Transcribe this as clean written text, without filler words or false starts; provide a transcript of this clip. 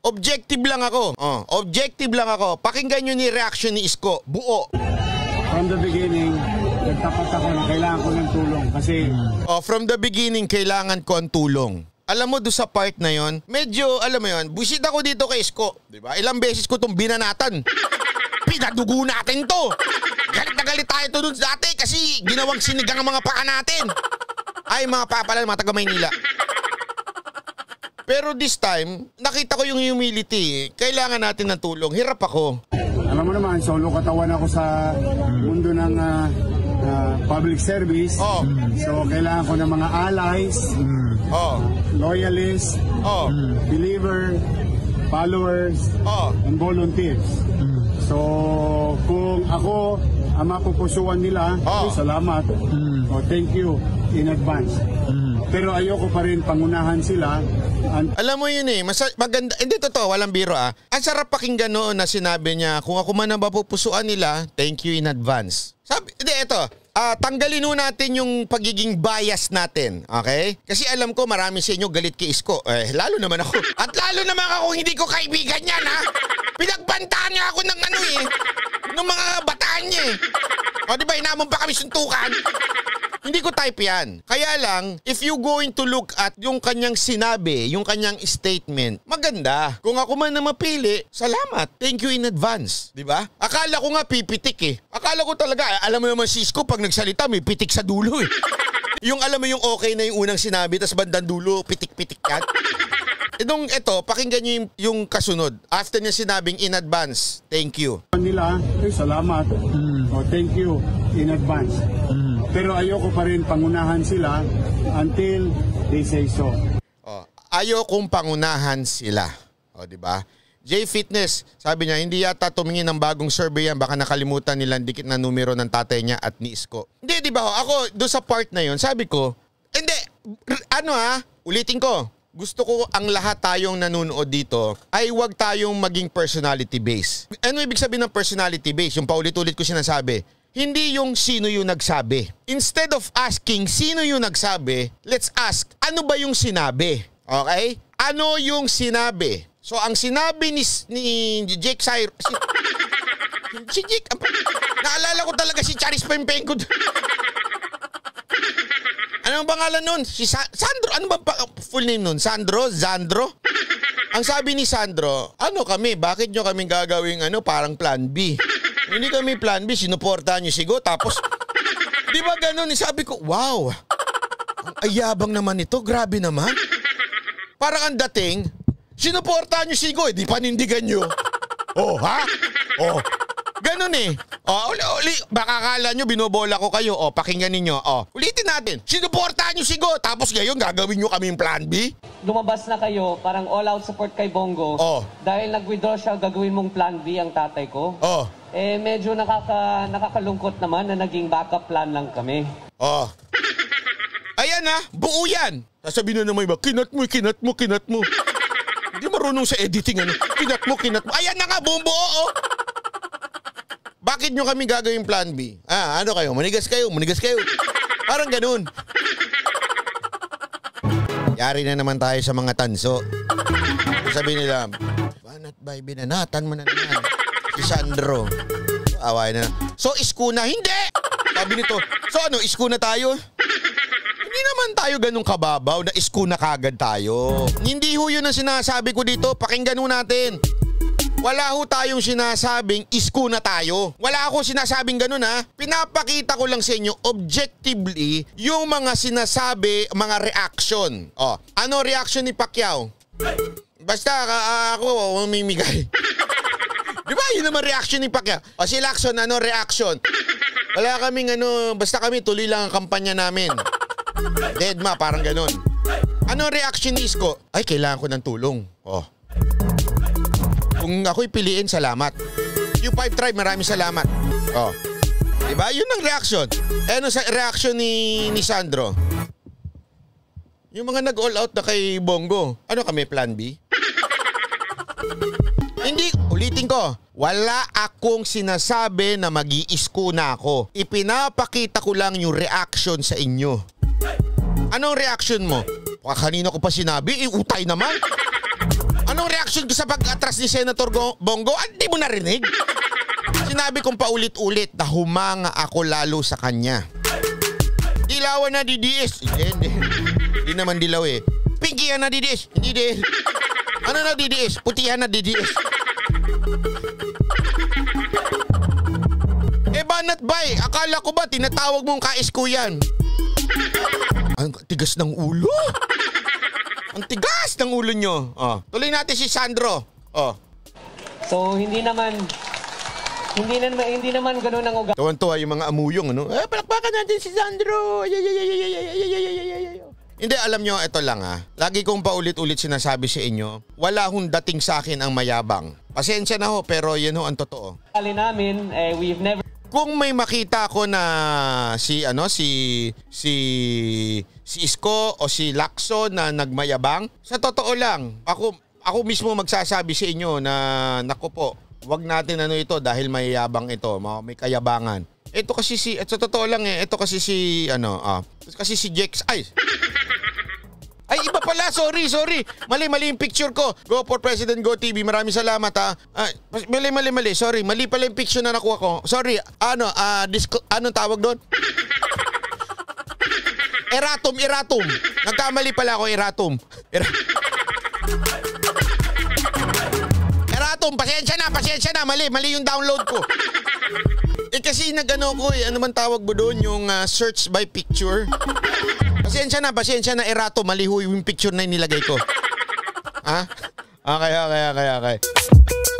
Objective lang ako. Objective lang ako. Pakinggan nyo ni reaction ni Isko. Buo. From the beginning, nagtapat ako na kailangan ko ng tulong kasi... From the beginning, kailangan ko ang tulong. Alam mo, doon sa part na yon, medyo, alam mo yon, busit ako dito kay Isko. Diba? Ilang beses ko itong binanatan. Pinadugo natin to. Galit na galit tayo to doon dati kasi ginawang sinigang ang mga paa natin. Ay, mga paa pala, mga taga Maynila. Pero this time, nakita ko yung humility. Kailangan natin ng tulong. Hirap ako. Alam mo naman, solo katawan ako sa mundo ng public service. So, kailangan ko ng mga allies, loyalists, believer, followers, and volunteers. So, kung ako ang mapupusuan nila, salamat. Thank you in advance. Pero ayoko pa rin pangunahan sila. Alam mo yun eh, maganda, hindi totoo, walang biro Ang sarap pakinggan noon na sinabi niya, kung ako man ang mapupusuan nila, thank you in advance. Sabi, hindi, ito, tanggalin nun natin yung pagiging bias natin, okay? Kasi alam ko marami sa inyo galit kay Isko. Lalo naman ako. At lalo naman ako hindi ko kaibigan yan, ha? Pinagbantaan niya ako ng ng mga bataan niya O diba, inamon pa kami suntukan? Hindi ko type yan. Kaya lang, if you going to look at yung kanyang sinabi, yung kanyang statement, maganda. Kung ako man na mapili, salamat. Thank you in advance. Diba? Akala ko nga pipitik eh. Akala ko talaga, alam mo naman si Isko, pag nagsalita, may pitik sa dulo eh. Yung alam mo yung okay na yung unang sinabi, tas bandang dulo, pitik-pitik yan. Ito, pakinggan nyo yung kasunod. After niya sinabing in advance, thank you. Nila, salamat. Thank you in advance. Pero ayoko pa rin pangunahan sila until they say so. Ayokong pangunahan sila. Diba? J-Fitness, sabi niya, hindi yata tumingin ng bagong survey yan. Baka nakalimutan nilang dikit na numero ng tatay niya at ni Isko. Hindi, diba? Ako, doon sa part na yun, sabi ko, hindi, ulitin ko. Gusto ko ang lahat tayong nanonood dito ay huwag tayong maging personality based. Ano ibig sabihin ng personality based? Yung paulit-ulit ko sinasabi. Hindi yung sino yung nagsabi. Instead of asking sino yung nagsabi, let's ask, ano ba yung sinabi? Okay? Ano yung sinabi? So, ang sinabi ni Jake Cyrus... Si Jake... Naalala ko talaga si Charis Pempenko. Ano ang pangalan nun? Si Sandro. Ano ba full name nun? Sandro? Zandro? Ang sabi ni Sandro, ano kami? Bakit nyo kami gagawing parang plan B? Hindi kami plan B, sinuportahan nyo sigo. Tapos, di ba ganun? Sabi ko, wow. Ang ayabang naman ito. Grabe naman. Parang ang dating, sinuportahan nyo sigo. Di panindigan nyo. Ha? Ganun eh. Baka akala nyo binobola ko kayo. Pakinggan ninyo. Ulitin natin. Sinuportahan nyo sigo. Tapos ngayon gagawin nyo kaming plan B? Lumabas na kayo, parang all-out support kay Bongo. Dahil nag-withdraw siya, gagawin mong plan B ang tatay ko. Medyo nakakalungkot naman na naging backup plan lang kami. Ayan buo yan. Sasabihin na naman iba, kinat mo. Hindi marunong sa editing Kinat mo. Ayan na nga, buong buo. Bakit nyo kami gagawin plan B? Ano kayo? Manigas kayo. Parang ganun. Yari na naman tayo sa mga tanso. Sabi nila, banat bay, binanatan mo na naman. Si Sandro. Away na. So, Isko na. Hindi! Sabi nito, so Isko na tayo? Hindi naman tayo ganun kababaw na Isko na kagad tayo. Hindi ho yun ang sinasabi ko dito. Pakinggan ho natin. Wala ho tayong sinasabing Isko na tayo. Wala ako sinasabing ganun Pinapakita ko lang sa inyo objectively yung mga sinasabi, mga reaction. Ano reaction ni Pacquiao? Basta ako umimigay. Di ba yun naman reaction ni Pacquiao? Si Lacson, ano reaction? Wala kaming basta kami tuloy lang ang kampanya namin. Deadma, parang ganun. Ano reaction ni Isko? Ay, kailangan ko ng tulong. Kung ako'y piliin, salamat. Q5 Tribe, maraming salamat. Diba? Yun ang reaction. Ano sa reaction ni Sandro? Yung mga nag-all out na kay Bongo. Ano kami, plan B? Hindi, ulitin ko. Wala akong sinasabi na mag-i-Isko na ako. Ipinapakita ko lang yung reaction sa inyo. Anong reaction mo? Kanina ko pa sinabi, utay naman. Ano Anong reaction ko sa pag-atras ni Senator Bongo? Hindi mo narinig? Sinabi kong paulit-ulit na humanga ako lalo sa kanya. Dilawan na DDS. Hindi naman dilaw eh. Pinkihan na DDS. Hindi din. Ano na DDS? Putihan na DDS. Banat bay, akala ko ba tinatawag mong kais-ko yan? Ang tigas ng ulo. Ang tigas ng ulo nyo. Tuloy natin si Sandro. So hindi naman ganoon ang ugali. Tuwan-tuwa yung mga amuyong, ano? Palakpakan natin si Sandro. Hindi, alam nyo, ito lang Lagi kong paulit-ulit sinasabi sa inyo, wala hong dating sa akin ang mayabang. Pasensya na ho, pero yan ho ang totoo. Namin, we've never... Kung may makita ko na si Isko o si Lacson na nagmayabang, sa totoo lang, ako mismo magsasabi sa inyo na naku po, wag natin ito dahil mayabang ito, may kayabangan. Ito kasi sa totoo lang ito kasi kasi si Jex, ay, iba pala. Sorry. Mali yung picture ko. Go for President Go TV. Maraming salamat Mali. Sorry. Mali pala yung picture na nakuha ko. Sorry. Anong tawag doon? Eratum. Nagkamali pala ako, Eratum. Eratum, pasensya na. Mali yung download ko. Kasi nag-ano ko ano man tawag mo doon, yung search by picture. Pasensya na, Erato, mali ho yung picture na inilagay ko. Okay.